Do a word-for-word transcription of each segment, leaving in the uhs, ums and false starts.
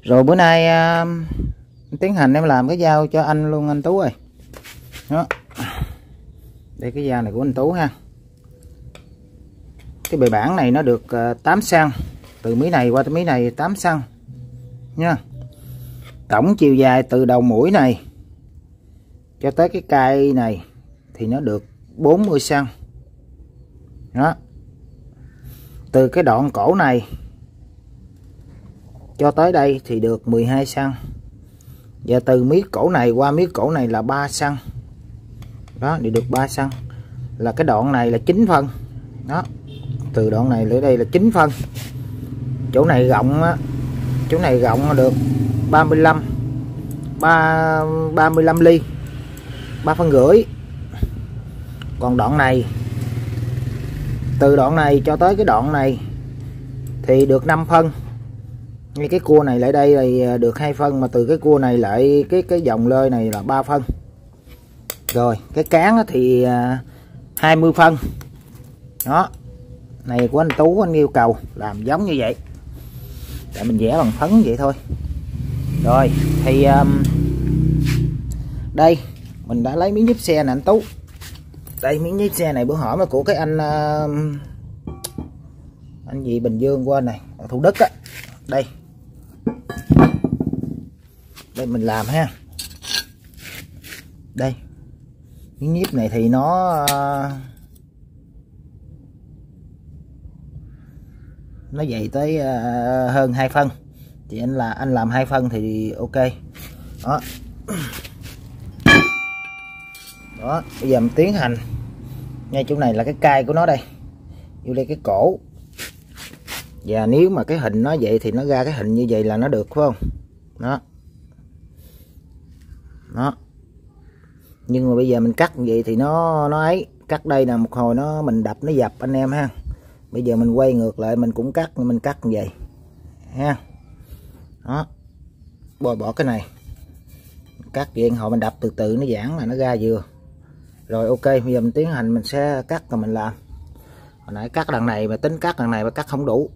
Rồi bữa nay uh, tiến hành em làm cái dao cho anh luôn anh Tú ơi. Đó. Đây cái dao này của anh Tú ha. Cái bề bản này nó được uh, tám xăng. Từ mí này qua tới mí này tám xăng nha. Tổng chiều dài từ đầu mũi này cho tới cái cây này thì nó được bốn mươi xăng. Đó. Từ cái đoạn cổ này cho tới đây thì được mười hai xăng. Và từ miết cổ này qua miết cổ này là ba xăng. Đó, thì được ba xăng. Là cái đoạn này là chín phân. Đó. Từ đoạn này tới đây là chín phân. Chỗ này rộng á, chỗ này rộng được ba mươi lăm ba ba mươi lăm ly. ba phân rưỡi. Còn đoạn này từ đoạn này cho tới cái đoạn này thì được năm phân. Ngay cái cua này lại đây thì được hai phân, mà từ cái cua này lại cái cái dòng lơi này là ba phân. Rồi, cái cán thì hai mươi phân. Đó. Này của anh Tú anh yêu cầu làm giống như vậy. Để mình vẽ bằng phấn vậy thôi. Rồi, thì um, đây mình đã lấy miếng nhíp xe nè anh Tú. Đây miếng nhíp xe này bữa hỏi mà của cái anh uh, anh gì Bình Dương quên này, ở Thủ Đức á. Đây. Đây mình làm ha. Đây. Miếng nhíp này thì nó uh, nó dày tới uh, hơn hai phân. Thì anh là anh làm hai phân thì ok. Đó. Đó, bây giờ mình tiến hành. Ngay chỗ này là cái cai của nó đây. Vô đây cái cổ. Và nếu mà cái hình nó vậy thì nó ra cái hình như vậy là nó được phải không? Đó. Đó. Nhưng mà bây giờ mình cắt như vậy thì nó nó ấy, cắt đây là một hồi nó mình đập nó dập anh em ha. Bây giờ mình quay ngược lại mình cũng cắt, mình cắt như vậy. Ha. Đó. Bôi bỏ cái này. Cắt vậy hồi mình đập từ từ nó giãn là nó ra vừa. Rồi ok, bây giờ mình tiến hành mình sẽ cắt rồi mình làm. Hồi nãy cắt đằng này mà tính cắt đằng này mà cắt không đủ.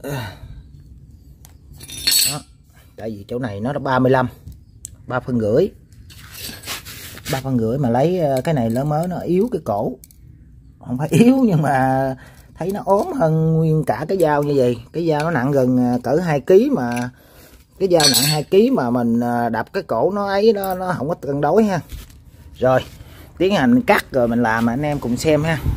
Đó. Tại vì chỗ này nó là ba mươi lăm. ba phân rưỡi. ba phân rưỡi mà lấy cái này lỡ mớ nó yếu cái cổ. Không phải yếu nhưng mà thấy nó ốm hơn nguyên cả cái dao như vậy. Cái dao nó nặng gần cỡ hai ký mà cái dao nặng hai ký mà mình đập cái cổ nó ấy nó nó không có cân đối ha. Rồi, tiến hành cắt rồi mình làm anh em cùng xem ha.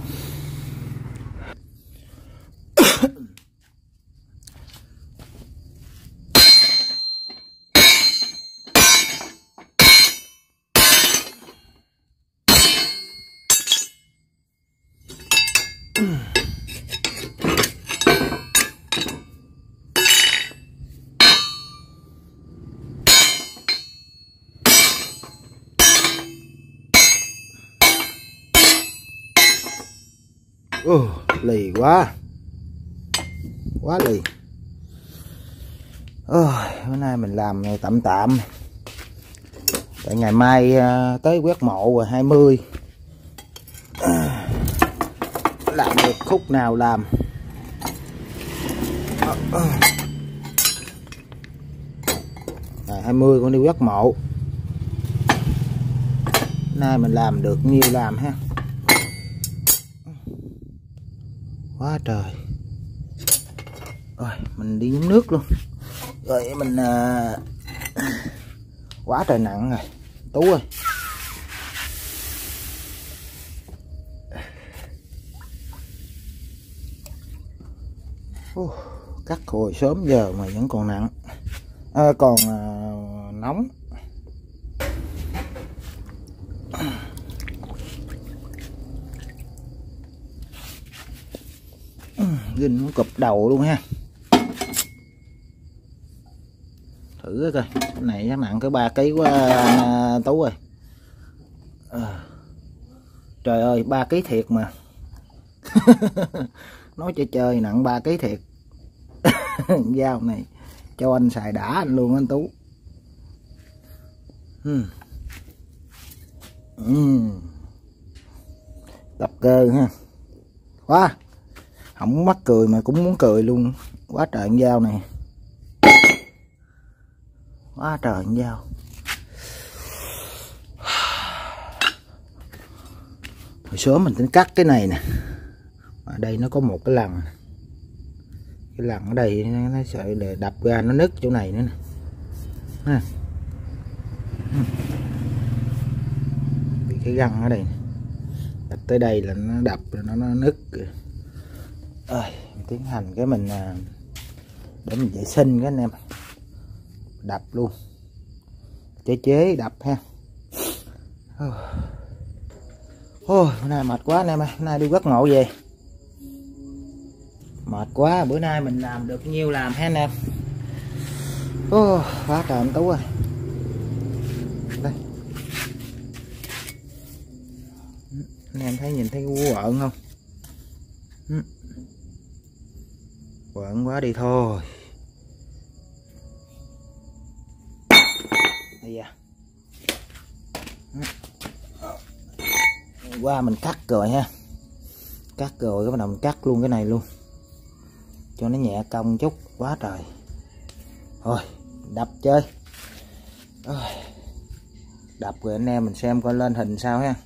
Uh, lì quá quá lì. Uh, bữa nay mình làm tạm tạm tại ngày mai uh, tới quét mộ rồi hai mươi uh, làm được khúc nào làm. uh, uh. Ngày hai mươi con đi quét mộ, nay mình làm được nhiêu làm ha. Quá trời. Rồi mình đi nhúng nước luôn. Rồi mình uh... quá trời nặng rồi Tú ơi. uh, Cắt hồi sớm giờ mà vẫn còn nặng à, còn uh, nóng. Ginh nó cụp đầu luôn ha. Thử coi cái này chắc nặng cái ba ký quá anh Tú ơi. À, trời ơi ba ký thiệt mà. Nói chơi chơi nặng ba ký thiệt. Dao này cho anh xài đã anh luôn anh Tú. uhm. Uhm. Tập cơ ha. Quá không mắc cười mà cũng muốn cười luôn. Quá trời con dao này. quá trời dao. Hồi sớm mình tính cắt cái này nè, ở đây nó có một cái lần, cái lần ở đây nó sợ để đập ra nó nứt chỗ này nữa nè, bị cái găng ở đây đập tới đây là nó đập rồi nó nó nứt rồi. Tiến hành cái mình để mình vệ sinh cái anh em, đập luôn, chế chế đập ha. Ôi, bữa nay mệt quá anh em ơi, bữa nay đi quất ngộ về. Mệt quá, bữa nay mình làm được nhiêu làm ha anh em. Ô, quá trời anh Tú ơi. Đây. Anh em thấy nhìn thấy quợn không? Quợn quá đi thôi. Đây à. Qua mình cắt rồi ha, cắt rồi cái bắt đầu mình cắt luôn cái này luôn cho nó nhẹ công chút. Quá trời. Thôi đập chơi. Đập rồi anh em mình xem coi lên hình sao ha.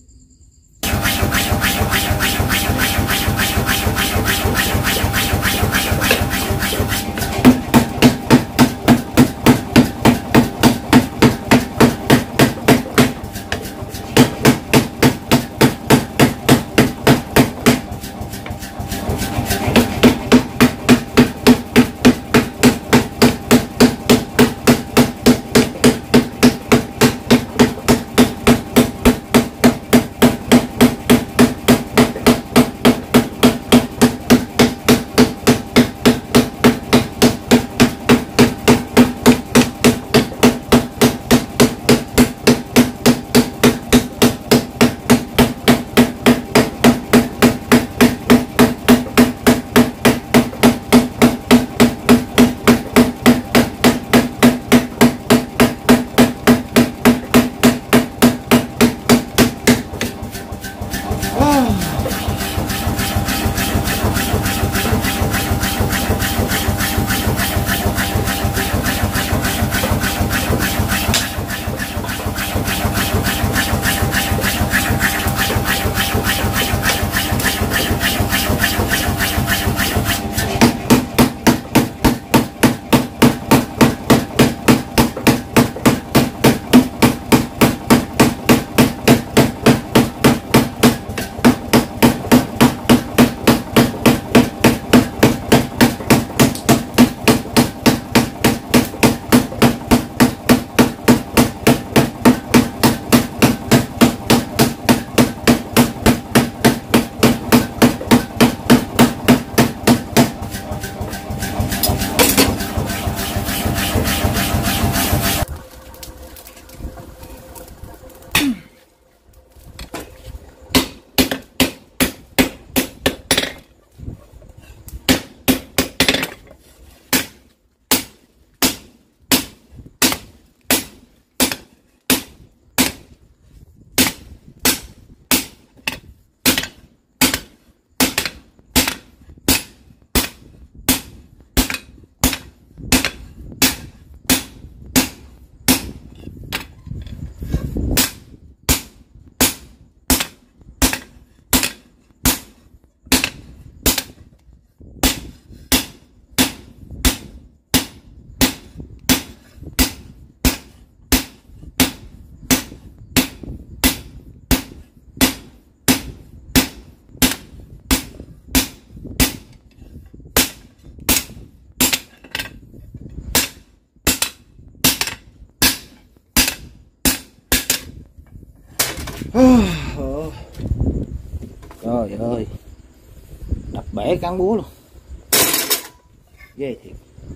Trời ơi, đập bể cán búa luôn, ghê thiệt.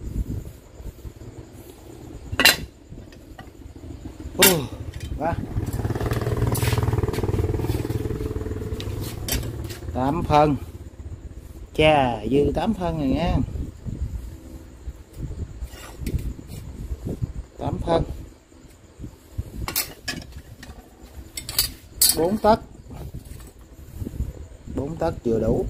Oh, quá. Tám phân, chà dư tám phân rồi nha. Tám phân, bốn tấc, bốn tấc chưa đủ.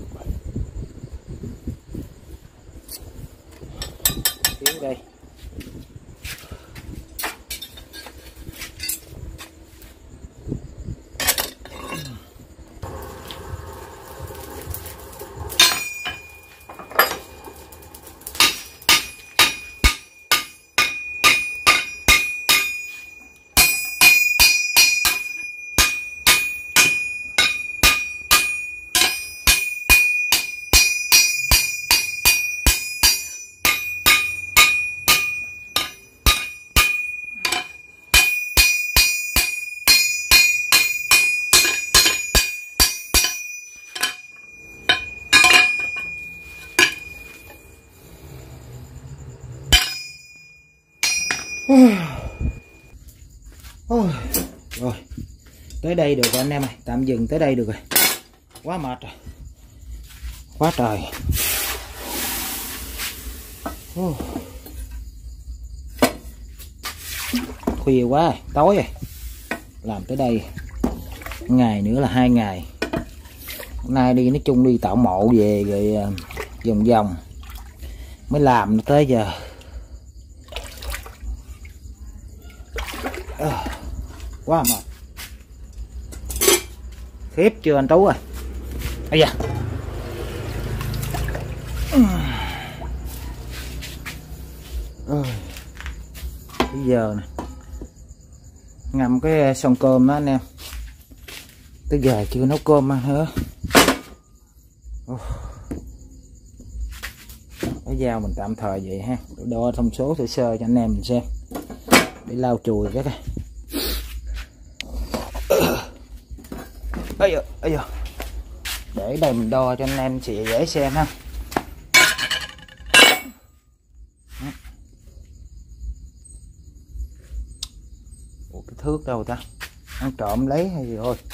Tiến đây. Rồi tới đây được rồi anh em ơi, tạm dừng tới đây được rồi, quá mệt rồi, quá trời. Khuya quá rồi, tối rồi, làm tới đây ngày nữa là hai ngày. Hôm nay đi nói chung đi tạo mộ về rồi vòng vòng mới làm tới giờ. À, quá mệt, khiếp chưa anh Tú ơi. Ây da, bây giờ nè ngâm cái xong cơm đó anh em, tới giờ chưa nấu cơm ăn nữa. Cái dao mình tạm thời vậy ha, đo thông số sơ sơ cho anh em mình xem để lau chùi cái này. Ây da, ây da. Để đây mình đo cho anh em chị dễ xem ha. Ủa, cái thước đâu ta, ăn trộm lấy hay gì thôi.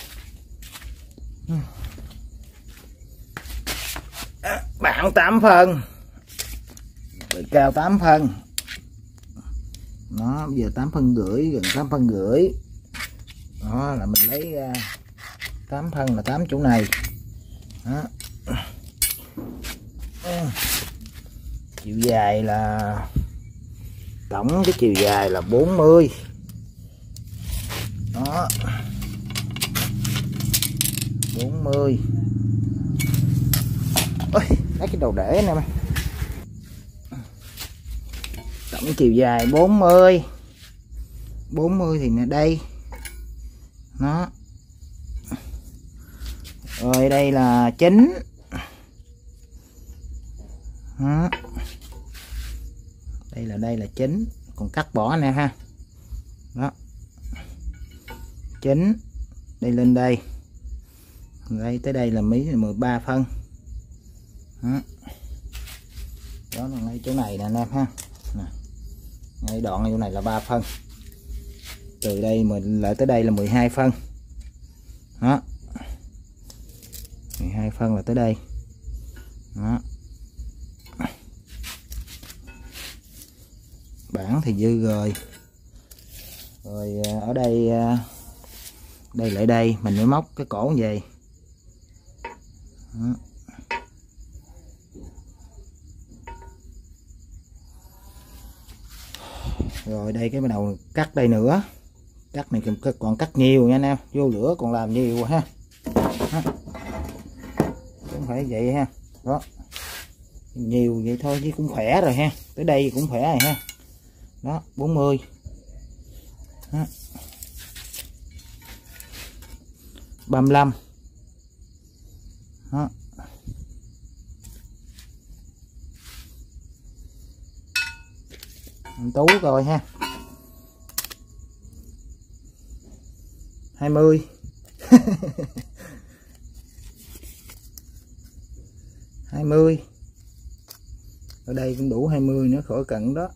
Bạn tám phân, bề cao tám phân, nó bây giờ tám phân rưỡi, gần tám phân rưỡi. Đó là mình lấy ra tám phân là tám chỗ này. Đó. Chiều dài là tổng cái chiều dài là bốn mươi. Đó, bốn mươi. Ôi, lấy cái đầu để nè. Tổng chiều dài bốn mươi. bốn mươi thì nè đây. Đó. Rồi đây là chín. Đó. Đây là đây là chín, còn cắt bỏ nè ha. Đó. chín. Đây lên đây. Đây tới đây là mấy mười ba phân. Đó. Đó là ngay chỗ này nè anh em ha. Nè. Ngay đoạn chỗ này là ba phân. Từ đây mình lại tới đây là mười hai phân. Đó. mười hai phân là tới đây. Đó. Bản thì dư rồi. Rồi ở đây đây lại đây mình mới móc cái cổ như vậy. Đó. Rồi đây cái bắt đầu cắt đây nữa. Cắt này còn cắt nhiều nha anh em, vô lửa còn làm nhiều ha. Đó. Không phải vậy ha. Đó. Nhiều vậy thôi chứ cũng khỏe rồi ha. Tới đây cũng khỏe rồi ha. Đó, bốn mươi. Đó. ba mươi lăm. Đó. Anh Tú coi ha. hai mươi. hai mươi. Ở đây cũng đủ hai mươi nữa, khỏi cận đó.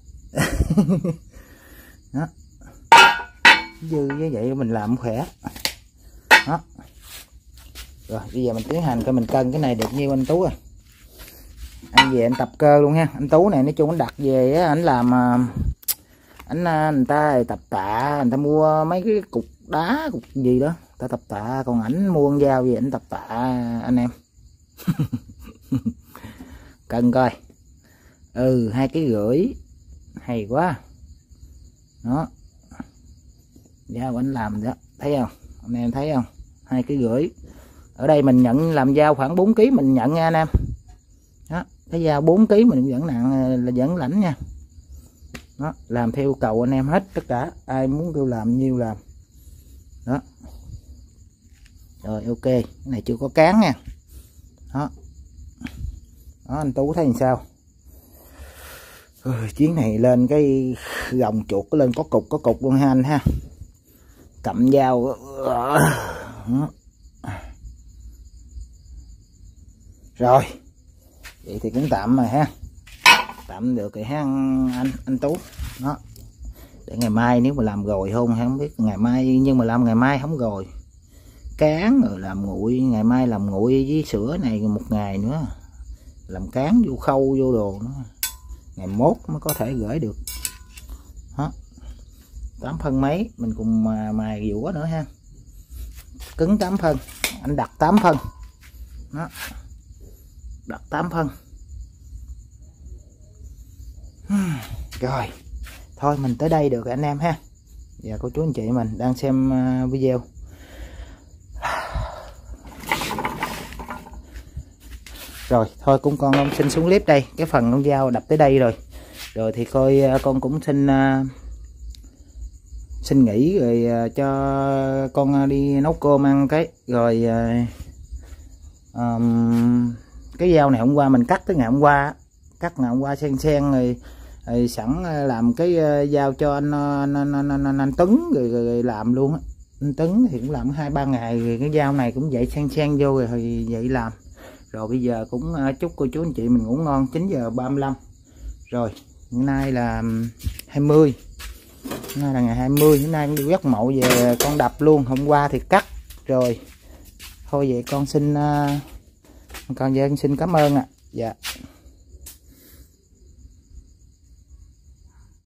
Đó. Dư với vậy mình làm khỏe. Đó. Rồi bây giờ mình tiến hành coi mình cân cái này được nhiêu anh Tú rồi. Anh về anh tập cơ luôn ha. Anh Tú này nói chung anh đặt về á, anh làm anh người ta tập tạ, người ta mua mấy cái cục đá cục gì đó ta tập tạ, còn ảnh mua con dao về ảnh tập tạ anh em. Cân coi. Ừ, hai cái rưỡi. Hay quá. Đó. Dao anh làm đó, thấy không? Anh em thấy không? Hai cái rưỡi. Ở đây mình nhận làm dao khoảng bốn ký mình nhận nha anh em. Đó, cái dao bốn ký mình vẫn nặng là vẫn lãnh nha. Đó, làm theo yêu cầu anh em hết tất cả, ai muốn kêu làm nhiêu làm. Đó. Rồi ok, cái này chưa có cán nha. Đó. Đó anh Tú thấy làm sao? Ừ, chuyến này lên cái gồng chuột lên có cục có cục luôn ha anh ha. Cầm dao. Đó. Rồi. Vậy thì cũng tạm rồi ha. Tạm được rồi ha anh anh Tú. Đó. Để để ngày mai nếu mà làm rồi không không biết ngày mai, nhưng mà làm ngày mai không rồi cán rồi làm nguội, ngày mai làm nguội với sữa này một ngày nữa, làm cán vô khâu vô đồ nữa, ngày mốt mới có thể gửi được. Đó, tám phân mấy mình cùng mà mài dũa nữa ha, cứng tám phân, anh đặt tám phân. Đó, đặt tám phân. Rồi thôi mình tới đây được anh em ha, và cô chú anh chị mình đang xem video. Rồi thôi cũng con ông xin xuống clip đây, cái phần con dao đập tới đây rồi. Rồi thì coi con cũng xin uh, xin nghỉ rồi uh, cho con đi nấu cơm ăn cái. Rồi uh, um, cái dao này hôm qua mình cắt tới ngày hôm qua, cắt ngày hôm qua sen sen rồi, rồi sẵn làm cái uh, dao cho anh anh, anh, anh, anh, anh Tấn rồi, rồi, rồi làm luôn á. Anh Tấn thì cũng làm hai ba ngày rồi, cái dao này cũng vậy sen sen vô rồi, rồi vậy làm. Rồi bây giờ cũng chúc cô chú anh chị mình ngủ ngon. Chín giờ ba mươi lăm rồi, hôm nay là hai mươi, hôm nay là ngày hai mươi, hôm nay cũng đi quét mộ về con đập luôn, hôm qua thì cắt rồi. Thôi vậy con xin con về xin cảm ơn ạ. À. Dạ.